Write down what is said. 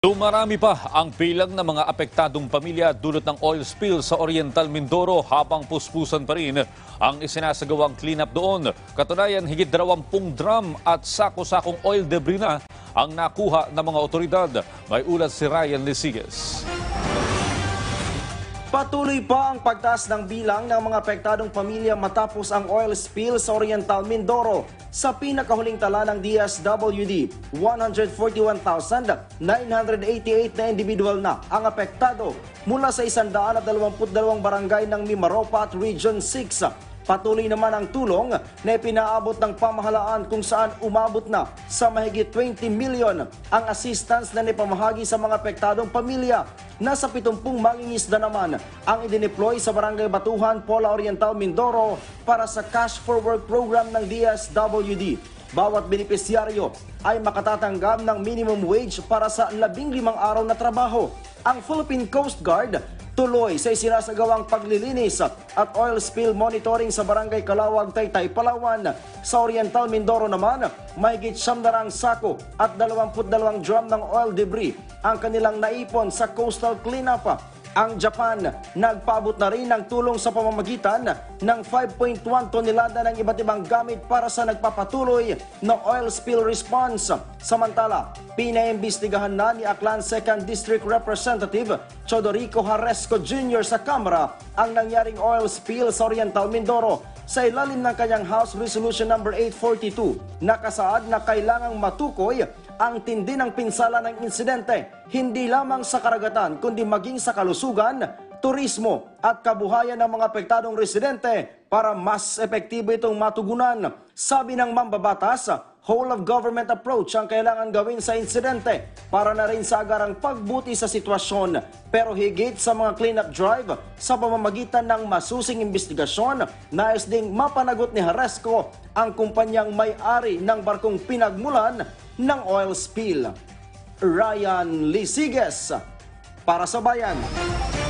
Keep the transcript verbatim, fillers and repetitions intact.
Dumarami pa ang bilang ng mga apektadong pamilya dulot ng oil spill sa Oriental Mindoro habang puspusan pa rin ang isinasagawang cleanup doon. Katunayan, higit dalawampung drum at sako-sakong oil debris na ang nakuha ng mga otoridad. May ulat si Ryan Lisiges. Patuloy pa ang pagtaas ng bilang ng mga apektadong pamilya matapos ang oil spill sa Oriental Mindoro. Sa pinakahuling tala ng D S W D, one hundred forty-one thousand nine hundred eighty-eight na individual na ang apektado mula sa one hundred twenty-two barangay ng Mimaropa at Region six. Patuloy naman ang tulong na ipinaabot ng pamahalaan kung saan umabot na sa mahigit twenty million ang assistance na nipamahagi sa mga apektadong pamilya. Nasa pitongpung mangingisda naman ang idineploy sa Barangay Batuhan, Pola Oriental, Mindoro para sa Cash for Work program ng D S W D. Bawat benepisyaryo ay makatatanggap ng minimum wage para sa labing limang araw na trabaho. Ang Philippine Coast Guard tuloy sa isinasagawang paglilinis at oil spill monitoring sa Barangay Kalawag, Taytay, Palawan. Sa Oriental Mindoro naman, mahigit siyam na rang sako at dalawampu't dalawang drum ng oil debris ang kanilang naipon sa coastal cleanup. Ang Japan, nagpaabot na rin ng tulong sa pamamagitan ng five point one tonelada ng iba't ibang gamit para sa nagpapatuloy na oil spill response. Samantala, pinaimbestigahan na ni Aklan second District Representative Chodorico Haresco Junior sa Kamara ang nangyaring oil spill sa Oriental Mindoro sa ilalim ng kanyang House Resolution number eight forty-two. Nakasaad na kailangang matukoy ang tindi ng pinsala ng insidente, hindi lamang sa karagatan kundi maging sa kalusugan, turismo at kabuhayan ng mga apektadong residente para mas epektibo itong matugunan. Sabi ng mambabatas, whole of government approach ang kailangan gawin sa insidente para na rin sa agarang pagbuti sa sitwasyon. Pero higit sa mga cleanup drive sa pamamagitan ng masusing investigasyon, nais ding mapanagot ni Haresco ang kumpanyang may-ari ng barkong pinagmulan ng oil spill. Ryan Lisiges para sa Bayan.